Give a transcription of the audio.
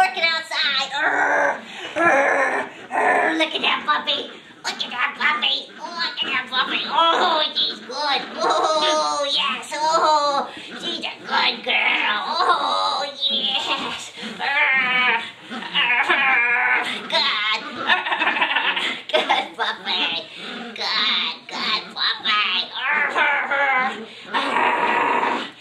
working outside. Look at that puppy. Look at that puppy. Look at that puppy. Oh, she's good. Oh, yes. Oh, she's a good girl.